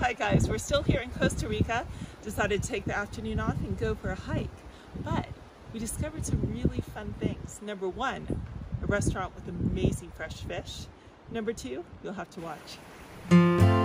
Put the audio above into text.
Hi guys, we're still here in Costa Rica. Decided to take the afternoon off and go for a hike. But we discovered some really fun things. Number one, a restaurant with amazing fresh fish. Number two, you'll have to watch.